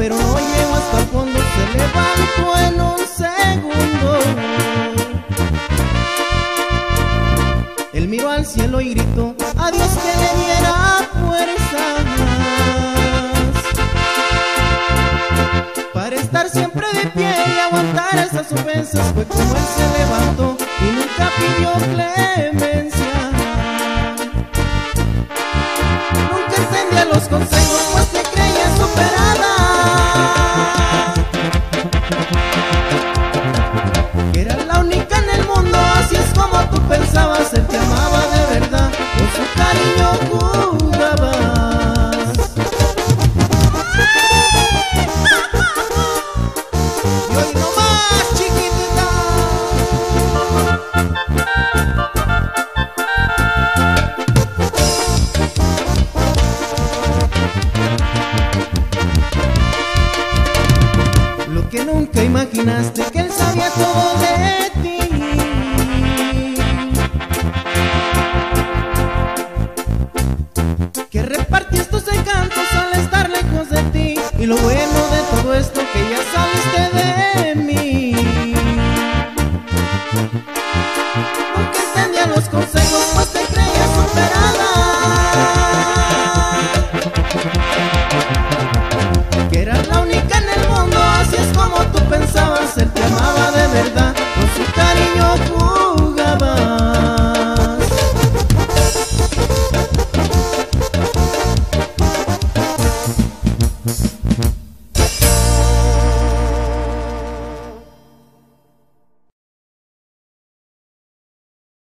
pero no llegó hasta el fondo, se levantó en un segundo. Él miró al cielo y gritó a Dios que le diera fuerzas para estar siempre de pie y aguantar esas ofensas. Fue como él se levantó y nunca pidió clemencia. Nunca entendía los consejos, pues se creía superada, que era la única en el mundo. Así es como tú pensabas, él te amaba de verdad, con su cariño jugabas. Y hoy no más, chiquitita. Lo que nunca imaginaste, que él sabía todo de ti, que repartías tus encantos al estar lejos de ti. Y lo bueno de todo esto, que ya saliste de mí. Nunca entendía los consejos, pues te creías superada, que eras la única en el mundo. Así es como tú pensabas, él te amaba